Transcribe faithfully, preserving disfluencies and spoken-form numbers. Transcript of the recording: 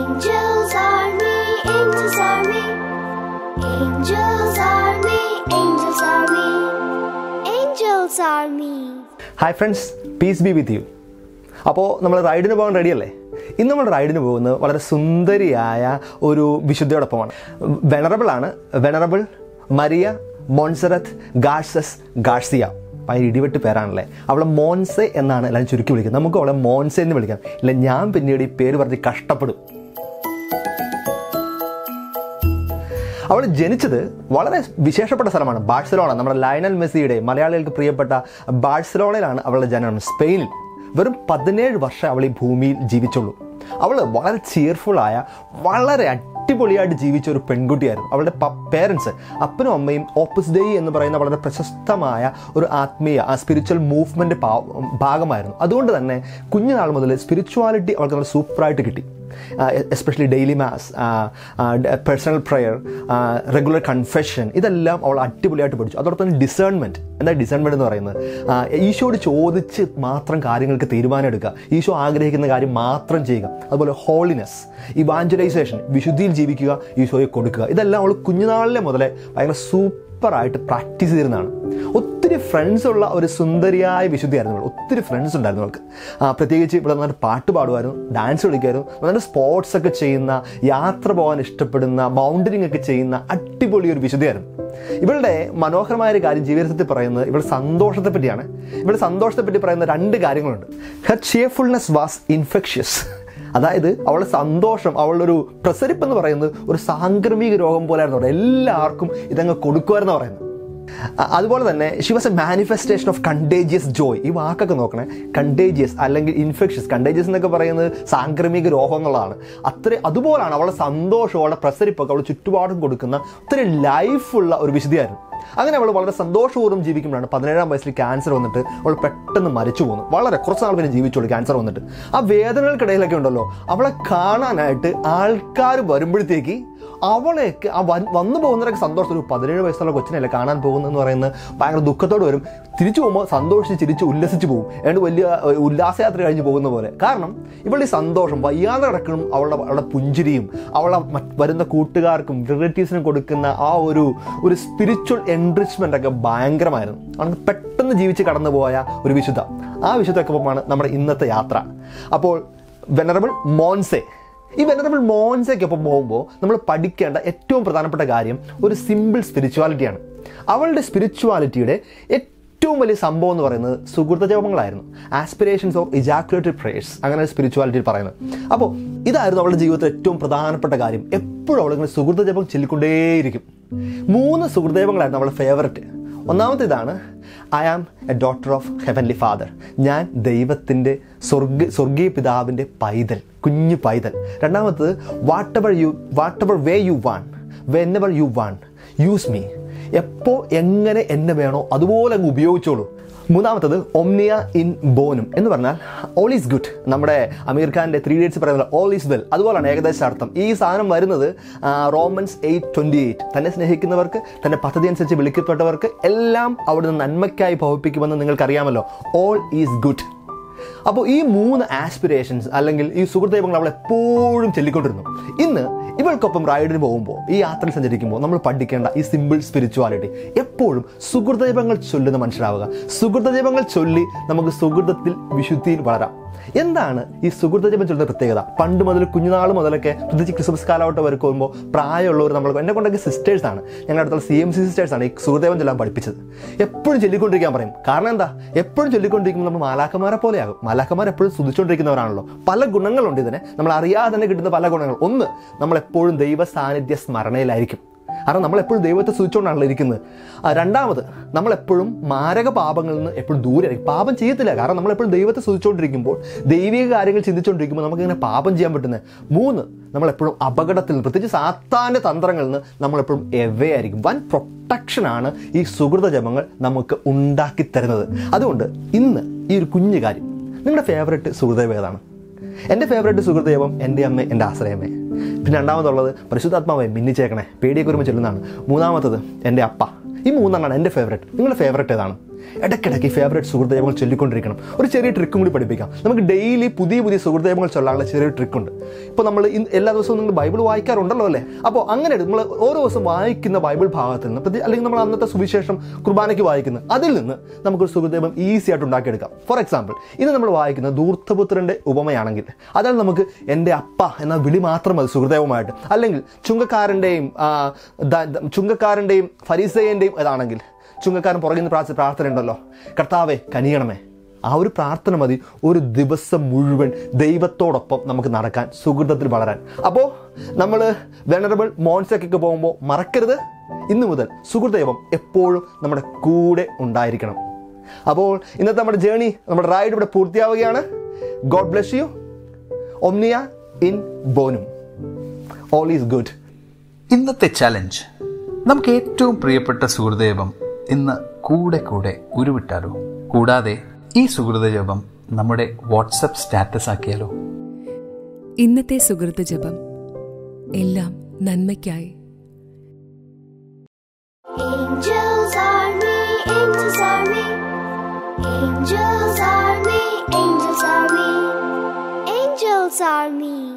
Angels army, angels army, angels army, angels army, angels army. Hi friends, peace be with you. അപ്പോൾ നമ്മൾ റൈഡിന് പോകാൻ റെഡിയല്ലേ? ഇന്ന് നമ്മൾ റൈഡിന് പോകുന്നത് വളരെ സുന്ദരിയായ ഒരു വിശുദ്ധയോടൊപ്പമാണ്. വെനറബിൾ ആണ്, venerable Maria Montserrat Garces Garcia. ഭയങ്കര ഇടിവെട്ട് പേരാണല്ലേ. അവളെ മോൻസെ എന്നാണ് എല്ലാവരും ചുരുക്കി വിളിക്കുന്നത്. നമുക്ക് അവളെ മോൻസെ എന്ന് വിളിക്കാം. ഇല്ല, ഞാൻ പിന്നീട് ഈ പേര് പറഞ്ഞ് കഷ്ടപ്പെടും. അവൾ ജനിച്ചത് വളരെ വിശേഷപ്പെട്ട സ്ഥലമാണ്, ബാഴ്സലോണ. നമ്മുടെ ലയണൽ മെസ്സിയുടെ, മലയാളികൾക്ക് പ്രിയപ്പെട്ട ബാഴ്സലോണയിലാണ് അവളുടെ ജനനം, സ്പെയിനിൽ. വെറും പതിനേഴ് വർഷം അവൾ ഈ ഭൂമിയിൽ ജീവിച്ചുള്ളൂ. അവൾ വളരെ ചിയർഫുള്ളായ, വളരെ അടിപൊളിയായിട്ട് ജീവിച്ച ഒരു പെൺകുട്ടിയായിരുന്നു. അവളുടെ പേരൻസ്, അപ്പനും അമ്മയും ഓപ്പസ് ഡേയ് എന്ന് പറയുന്ന വളരെ പ്രശസ്തമായ ഒരു ആത്മീയ സ്പിരിച്വൽ മൂവ്മെൻ്റ് ഭാഗമായിരുന്നു. അതുകൊണ്ട് തന്നെ കുഞ്ഞുനാൾ മുതൽ സ്പിരിച്വാലിറ്റി അവൾക്ക് നല്ല സൂപ്പറായിട്ട് കിട്ടി. Especially daily mass, personal prayer, regular confession, ഇതെല്ലാം അവൾ അടിപൊളിയായിട്ട് പഠിച്ചു. അതോടൊപ്പം തന്നെ ഡിസേൺമെൻറ്റ്. എന്താ ഡിസേൺമെൻറ്റ് എന്ന് പറയുന്നത്? ഈശോയോട് ചോദിച്ച് മാത്രം കാര്യങ്ങൾക്ക് തീരുമാനം എടുക്കുക, ഈശോ ആഗ്രഹിക്കുന്ന കാര്യം മാത്രം ചെയ്യുക. അതുപോലെ ഹോളിനെസ്, ഇവാഞ്ചലൈസേഷൻ, വിശുദ്ധിയിൽ ജീവിക്കുക, ഈശോയെ കൊടുക്കുക. ഇതെല്ലാം അവൾ കുഞ്ഞുനാളിലെ മുതലേ ഭയങ്കര സൂപ്പറായിട്ട് പ്രാക്ടീസ് ചെയ്തിരുന്നതാണ്. ഒത്തിരി ഫ്രണ്ട്സ് ഉള്ള ഒരു സുന്ദരിയായ വിശുദ്ധിയായിരുന്നു അവൾ. ഒത്തിരി ഫ്രണ്ട്സ് ഉണ്ടായിരുന്നു അവൾക്ക്. പ്രത്യേകിച്ച് ഇവിടെ നന്നായിട്ട് പാട്ട് പാടുമായിരുന്നു, ഡാൻസ് കളിക്കുമായിരുന്നു, നന്നായിട്ട് സ്പോർട്സ് ഒക്കെ ചെയ്യുന്ന, യാത്ര പോകാൻ ഇഷ്ടപ്പെടുന്ന, മൗണ്ടനിങ് ഒക്കെ ചെയ്യുന്ന അടിപൊളി ഒരു വിശുദ്ധിയായിരുന്നു. ഇവളുടെ മനോഹരമായ ഒരു കാര്യം ജീവിതത്തിൽ പറയുന്നത് ഇവളുടെ സന്തോഷത്തെ പറ്റിയാണ്. ഇവളുടെ സന്തോഷത്തെ പറ്റി പറയുന്ന രണ്ട് കാര്യങ്ങളുണ്ട്. Her cheerfulness was infectious. അതായത് അവളുടെ സന്തോഷം, അവളുടെ ഒരു പ്രസരിപ്പ് എന്ന് പറയുന്നത് ഒരു സാംക്രമിക രോഗം പോലെയായിരുന്നു. എല്ലാവർക്കും ഇതങ്ങ് കൊടുക്കുമായിരുന്നു പറയുന്നത്. അതുപോലെ തന്നെ she was a manifestation of contagious joy. ഈ വാക്കൊക്കെ നോക്കണേ, കണ്ടേജിയസ് അല്ലെങ്കിൽ ഇൻഫെക്ഷ്യസ്. കണ്ടേജിയസ് എന്നൊക്കെ പറയുന്നത് സാംക്രമിക രോഗം എന്നുള്ളതാണ്. അത്ര അതുപോലാണ് അവളുടെ സന്തോഷം, അവളുടെ പ്രസരിപ്പൊക്കെ അവൾ ചുറ്റുപാടും കൊടുക്കുന്ന ഒത്തിരി ലൈഫുള്ള ഒരു വിശുദ്ധിയായിരുന്നു. അങ്ങനെ അവൾ വളരെ സന്തോഷപൂർവ്വം ജീവിക്കുമ്പോഴാണ് പതിനേഴാം വയസ്സിൽ ക്യാൻസർ വന്നിട്ട് അവൾ പെട്ടെന്ന് മരിച്ചു പോകുന്നു. വളരെ കുറച്ച് നാൾ പിന്നെ ജീവിച്ചോളൂ ക്യാൻസർ വന്നിട്ട്. ആ വേദനകൾക്കിടയിലൊക്കെ ഉണ്ടല്ലോ, അവളെ കാണാനായിട്ട് ആൾക്കാർ വരുമ്പോഴത്തേക്ക് അവളെയൊക്കെ ആ വന്നു പോകുന്നവരൊക്കെ സന്തോഷം. ഒരു പതിനേഴ് വയസ്സുള്ള കൊച്ചിനല്ലേ കാണാൻ പോകുന്നതെന്ന് പറയുന്നത് ഭയങ്കര ദുഃഖത്തോട് വരും. തിരിച്ചു പോകുമ്പോൾ സന്തോഷിച്ച് ചിരിച്ച് ഉല്ലസിച്ച് പോകും. ഏതാണ്ട് വലിയ ഉല്ലാസയാത്ര കഴിഞ്ഞ് പോകുന്ന പോലെ. കാരണം ഇവളുടെ സന്തോഷം, വയ്യാതെ കിടക്കണം അവളുടെ അവളുടെ പുഞ്ചിരിയും അവളെ വരുന്ന കൂട്ടുകാർക്കും റിലേറ്റീവ്സിനും കൊടുക്കുന്ന ആ ഒരു ഒരു സ്പിരിച്വൽ എൻറിച്ച്മെൻ്റ് ഒക്കെ ഭയങ്കരമായിരുന്നു. അവൾക്ക് പെട്ടെന്ന് ജീവിച്ച് കടന്നു പോയ ഒരു വിശുദ്ധ. ആ വിശുദ്ധക്കൊപ്പമാണ് നമ്മുടെ ഇന്നത്തെ യാത്ര. അപ്പോൾ വെനറബിൾ മോൻസെ, ഈ വെനറബിൾ മോൻസയ്ക്കൊപ്പം പോകുമ്പോൾ നമ്മൾ പഠിക്കേണ്ട ഏറ്റവും പ്രധാനപ്പെട്ട കാര്യം ഒരു സിമ്പിൾ സ്പിരിച്വാലിറ്റിയാണ്. അവളുടെ സ്പിരിച്വാലിറ്റിയുടെ ഏറ്റവും വലിയ സംഭവം എന്ന് പറയുന്നത് സുഹൃത ജപങ്ങളായിരുന്നു. ആസ്പിറേഷൻസ് ഓഫ് ഇജാക്കുലേറ്റഡ് പ്രേയേഴ്സ്, അങ്ങനെ സ്പിരിച്വാലിറ്റി പറയുന്നത്. അപ്പോൾ ഇതായിരുന്നു അവളുടെ ജീവിതത്തിൽ ഏറ്റവും പ്രധാനപ്പെട്ട കാര്യം. എപ്പോഴും അവളിങ്ങനെ സുഹൃത ജപം ചൊല്ലിക്കൊണ്ടേയിരിക്കും. മൂന്ന് സുഹൃദേവങ്ങളായിരുന്നു അവളുടെ ഫേവററ്റ്. ഒന്നാമത്തെ ഇതാണ്, I am a daughter of heavenly father. ഞാൻ ദൈവത്തിൻ്റെ സ്വർഗ സ്വർഗീയ പിതാവിൻ്റെ പൈതൽ, കുഞ്ഞു പൈതൽ. രണ്ടാമത്തത്, whatever you whatever way you want whenever you want use me. എപ്പോൾ എങ്ങനെ എന്നെ വേണോ അതുപോലെ അങ്ങ് ഉപയോഗിച്ചോളൂ. മൂന്നാമത്തത്, ഒംനിയ ഇൻ ബോനും എന്ന് പറഞ്ഞാൽ ഓൾ ഈസ് ഗുഡ്. നമ്മുടെ അമീർ ഖാൻ്റെ ത്രീ ഇഡിയറ്റ്സ് പറയുന്നത് ഓൾ ഈസ് വെൽ, അതുപോലെയാണ് ഏകദേശം അർത്ഥം. ഈ സാധനം വരുന്നത് റോമൻസ് എയ്റ്റ് ട്വൻറ്റി എയ്റ്റ്. തന്നെ സ്നേഹിക്കുന്നവർക്ക്, തൻ്റെ പദ്ധതി അനുസരിച്ച് വിളിക്കപ്പെട്ടവർക്ക് എല്ലാം അവിടുന്ന് നന്മയ്ക്കായി ഭവിപ്പിക്കുമെന്ന് നിങ്ങൾക്കറിയാമല്ലോ. All is good. അപ്പോൾ ഈ മൂന്ന് ആസ്പിറേഷൻസ് അല്ലെങ്കിൽ ഈ സുഹൃദൈവങ്ങൾ അവൾ എപ്പോഴും ചൊല്ലിക്കൊണ്ടിരുന്നു. ഇന്ന് ഇവൾക്കൊപ്പം റൈഡിന് പോകുമ്പോൾ, ഈ യാത്രയിൽ സഞ്ചരിക്കുമ്പോൾ നമ്മൾ പഠിക്കേണ്ട ഈ സിമ്പിൾ സ്പിരിച്വാലിറ്റി, എപ്പോഴും സുഹൃദൈവങ്ങൾ ചൊല്ലുന്ന മനുഷ്യരാവുക. സുഹൃദൈവങ്ങൾ ചൊല്ലി നമുക്ക് സുഹൃതത്തിൽ, വിശുദ്ധിയിൽ വളരാം. എന്താണ് ഈ സുഹൃദജപം ചൊല്ലുന്ന പ്രത്യേകത? പണ്ട് മുതൽ, കുഞ്ഞുനാൾ മുതലൊക്കെ, പ്രത്യേകിച്ച് ക്രിസ്മസ് കാലഘട്ടം വരെ പോകുമ്പോൾ പ്രായമുള്ളവർ, നമ്മൾ എന്നെ കൊണ്ടൊക്കെ സിസ്റ്റേഴ്സാണ്, ഞങ്ങളുടെ അടുത്തുള്ള സി എം സി സിസ്റ്റേഴ്സാണ് ഈ സുഹൃദൈവം ചൊല്ലാൻ പഠിപ്പിച്ചത്. എപ്പോഴും ചൊല്ലിക്കൊണ്ടിരിക്കാൻ പറയും. കാരണം എന്താ? എപ്പോഴും ചൊല്ലിക്കൊണ്ടിരിക്കുമ്പോൾ നമ്മൾ മാലാഖമാരെ പോലെയാകും. മാലാഖമാർ എപ്പോഴും സ്തുതിച്ചുകൊണ്ടിരിക്കുന്നവരാണല്ലോ. പല ഗുണങ്ങളുണ്ട് ഇതിന്, നമ്മൾ അറിയാതെ തന്നെ കിട്ടുന്ന പല ഗുണങ്ങൾ. ഒന്ന്, നമ്മളെപ്പോഴും ദൈവ സാന്നിധ്യ സ്മരണയിലായിരിക്കും. കാരണം നമ്മളെപ്പോഴും ദൈവത്തെ സ്തുതിച്ചുകൊണ്ടാണല്ലോ ഇരിക്കുന്നത്. രണ്ടാമത്, നമ്മളെപ്പോഴും മാരക പാപങ്ങളിൽ നിന്ന് എപ്പോഴും ദൂരെയായിരിക്കും. പാപം ചെയ്യത്തില്ല, കാരണം നമ്മളെപ്പോഴും ദൈവത്തെ സ്തുതിച്ചുകൊണ്ടിരിക്കുമ്പോൾ, ദൈവിക കാര്യങ്ങൾ ചിന്തിച്ചുകൊണ്ടിരിക്കുമ്പോൾ നമുക്കിങ്ങനെ പാപം ചെയ്യാൻ പറ്റുന്നത്. മൂന്ന്, നമ്മളെപ്പോഴും അപകടത്തിൽ നിന്ന്, പ്രത്യേകിച്ച് സാത്താൻ്റെ തന്ത്രങ്ങളിൽ നിന്ന് നമ്മളെപ്പോഴും എവേ ആയിരിക്കും. വൻ പ്രൊട്ടക്ഷനാണ് ഈ സുഹൃത ജപങ്ങൾ നമുക്ക് ഉണ്ടാക്കി തരുന്നത്. അതുകൊണ്ട് ഇന്ന് ഈ ഒരു കുഞ്ഞു കാര്യം, നിങ്ങളുടെ ഫേവറേറ്റ് സുഹൃദൈവം ഏതാണ്? എൻ്റെ ഫേവറേറ്റ് സുഹൃദൈവം എൻ്റെ അമ്മ, എൻ്റെ ആശ്രയമേ. പിന്നെ രണ്ടാമതുള്ളത് പരിശുദ്ധാത്മാവെ മിന്നിച്ചേക്കണേ, പേടിയൊക്കെ ഒരുമിച്ച് ചൊല്ലുന്നതാണ്. മൂന്നാമത്തത് എൻ്റെ അപ്പ. ഈ മൂന്നെണ്ണമാണ് എൻ്റെ ഫേവറേറ്റ്. നിങ്ങളുടെ ഫേവറേറ്റ് ഏതാണ്? ഇടയ്ക്കിടയ്ക്ക് ഫേവറേറ്റ് സുഹൃദൈവങ്ങൾ ചൊല്ലിക്കൊണ്ടിരിക്കണം. ഒരു ചെറിയ ട്രിക്കും കൂടി പഠിപ്പിക്കാം. നമുക്ക് ഡെയിലി പുതിയ പുതിയ സുഹൃദൈവങ്ങൾ ചൊല്ലാനുള്ള ചെറിയൊരു ട്രിക്കുണ്ട്. ഇപ്പോൾ നമ്മൾ എല്ലാ ദിവസവും നിങ്ങൾ ബൈബിൾ വായിക്കാറുണ്ടല്ലോ അല്ലേ? അപ്പോൾ അങ്ങനെ നമ്മൾ ഓരോ ദിവസം വായിക്കുന്ന ബൈബിൾ ഭാഗത്തിൽ നിന്ന്, അല്ലെങ്കിൽ നമ്മൾ അന്നത്തെ സുവിശേഷം കുർബാനയ്ക്ക് വായിക്കുന്നത്, അതിൽ നിന്ന് നമുക്കൊരു സുഹൃദൈവം ഈസി ആയിട്ട് ഉണ്ടാക്കിയെടുക്കാം. ഫോർ എക്സാമ്പിൾ, ഇന്ന് നമ്മൾ വായിക്കുന്ന ധൂർത്തപുത്രൻ്റെ ഉപമയാണെങ്കിൽ അതിൽ നമുക്ക് എൻ്റെ അപ്പ എന്ന വിളി മാത്രം മതി സുഹൃദൈവമായിട്ട്. അല്ലെങ്കിൽ ചുങ്കക്കാരൻ്റെയും ചുങ്കക്കാരൻ്റെയും ഫരീസേയൻ്റെയും ഇതാണെങ്കിൽ ചുങ്കക്കാരൻ പുറകിൽ നിന്ന് പ്രാർത്ഥിച്ച പ്രാർത്ഥന ഉണ്ടല്ലോ, കർത്താവേ കനിയണമേ. ആ ഒരു പ്രാർത്ഥന മതി ഒരു ദിവസം മുഴുവൻ ദൈവത്തോടൊപ്പം നമുക്ക് നടക്കാൻ, സുഹൃതത്തിൽ വളരാൻ. അപ്പോൾ നമ്മൾ വെനറബിൾ മോൺസൊക്കെ പോകുമ്പോൾ മറക്കരുത്, ഇന്നു മുതൽ സുഹൃദൈവം എപ്പോഴും നമ്മുടെ കൂടെ ഉണ്ടായിരിക്കണം. അപ്പോൾ ഇന്നത്തെ നമ്മുടെ ജേണി, നമ്മുടെ റൈഡ് ഇവിടെ പൂർത്തിയാവുകയാണ്. God bless you. ഒമ്നിയ ഇൻ ബോനും. All is good. ഇന്നത്തെ ചലഞ്ച്, നമുക്ക് ഏറ്റവും പ്രിയപ്പെട്ട സുഹൃദൈവം ഇന്ന് കൂടെ കൂടെ ഉരുവിട്ടാലോ? കൂടാതെ ഈ സുഹൃത ജപം നമ്മുടെ വാട്സപ്പ് സ്റ്റാറ്റസ് ആക്കിയാലോ? ഇന്നത്തെ സുഹൃത ജപം എല്ലാം നന്മയ്ക്കായി. Angels army, angels army, angels army, angels army, angels army.